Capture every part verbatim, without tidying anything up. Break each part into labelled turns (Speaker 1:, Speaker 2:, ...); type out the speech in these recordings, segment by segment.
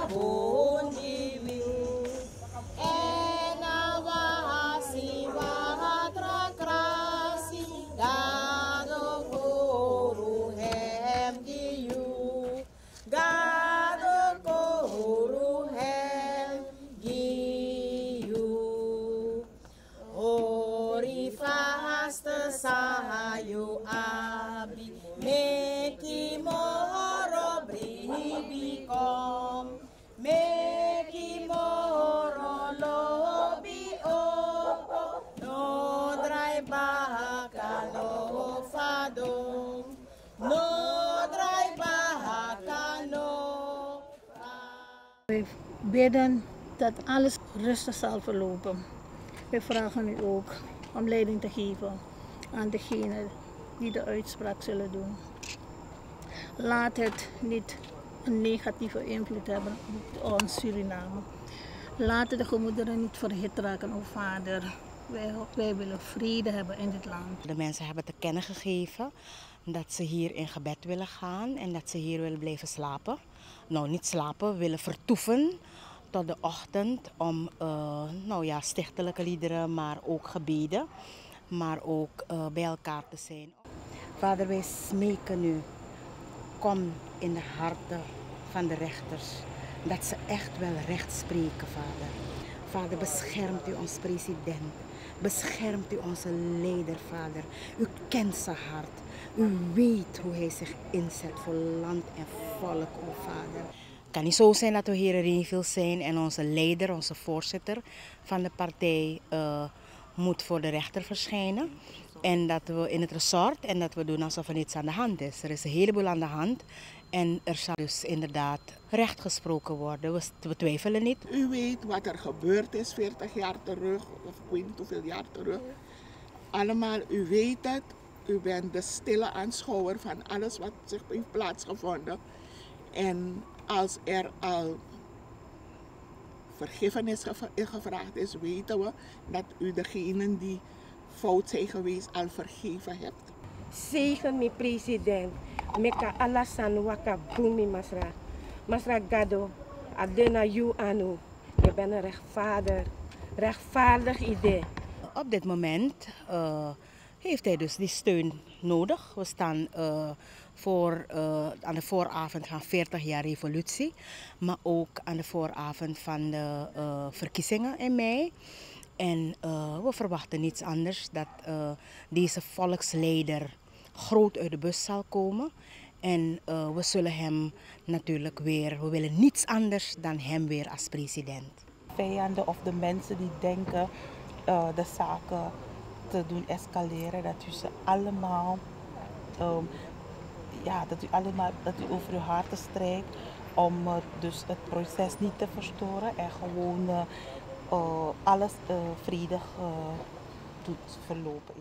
Speaker 1: Sahayo abri meki moro bribikom meki moro lobi opo no drai bahaka no fadom no drai bahaka no.
Speaker 2: We bidden dat alles rustig zal verlopen. We vragen u ook om leiding te geven aan degenen die de uitspraak zullen doen. Laat het niet een negatieve invloed hebben op ons Suriname. Laten de gemoederen niet verhit raken, o Vader. Wij, wij willen vrede hebben in dit land.
Speaker 3: De mensen hebben te kennen gegeven dat ze hier in gebed willen gaan en dat ze hier willen blijven slapen. Nou, niet slapen, willen vertoeven tot de ochtend om uh, nou ja, stichtelijke liederen, maar ook gebeden. Maar ook uh, bij elkaar te zijn. Vader, wij smeken u, kom in de harten van de rechters, dat ze echt wel recht spreken, Vader. Vader, beschermt u ons president, beschermt u onze leider, Vader. U kent zijn hart, u weet hoe hij zich inzet voor land en volk, o Vader. Het kan niet zo zijn dat we hier in Renville zijn en onze leider, onze voorzitter van de partij uh, moet voor de rechter verschijnen. En dat we in het resort en dat we doen alsof er niets aan de hand is. Er is een heleboel aan de hand en er zal dus inderdaad recht gesproken worden. We, we twijfelen niet.
Speaker 4: U weet wat er gebeurd is veertig jaar terug, of ik weet niet hoeveel jaar terug. Allemaal, u weet het. U bent de stille aanschouwer van alles wat zich heeft plaatsgevonden. En als er al vergiffenis gevraagd is, weten we dat u degenen die fout zijn geweest al vergeven hebt.
Speaker 5: Zegen mijn president, meka alasan waka bumi masra, masra gado, adena you anu. Je bent een rechtvaardig, rechtvaardig idee.
Speaker 3: Op dit moment uh, heeft hij dus die steun nodig. We staan uh, voor, uh, aan de vooravond van veertig jaar revolutie, maar ook aan de vooravond van de uh, verkiezingen in mei. En uh, we verwachten niets anders dat uh, deze volksleider groot uit de bus zal komen. En uh, we zullen hem natuurlijk weer, we willen niets anders dan hem weer als president.
Speaker 6: Vijanden of de mensen die denken uh, de zaken te doen escaleren, dat u ze allemaal, um, ja, dat u allemaal, dat u over uw harten strijkt om uh, dus het proces niet te verstoren en gewoon uh, uh, alles uh, vredig uh, doet verlopen in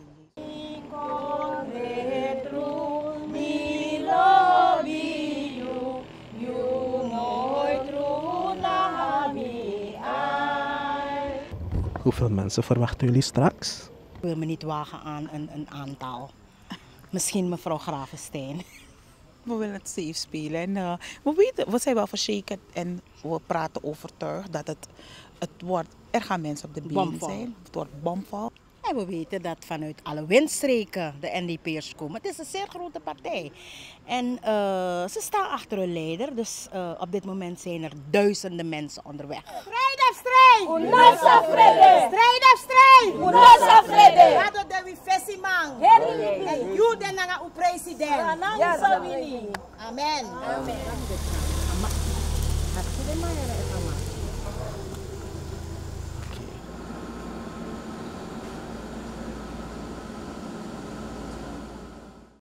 Speaker 7: Hoeveel mensen verwachten jullie straks?
Speaker 3: Ik wil me niet wagen aan een, een aantal. Misschien mevrouw Gravenstein.
Speaker 6: We willen het safe spelen. En, uh, we, weten, we zijn wel verzekerd en we praten overtuigd dat het, het wordt, er gaan mensen op de been zijn. Het wordt bomvol.
Speaker 3: En we weten dat vanuit alle windstreken de N D P'ers komen. Het is een zeer grote partij. En uh, ze staan achter hun leider. Dus uh, op dit moment zijn er duizenden mensen onderweg.
Speaker 1: Strijd of strijd!
Speaker 8: Unasa vrede!
Speaker 1: Strijd of strijd!
Speaker 8: Unasa vrede!
Speaker 1: Laten we de visie man. En you den nanga u president. Amen. Amen.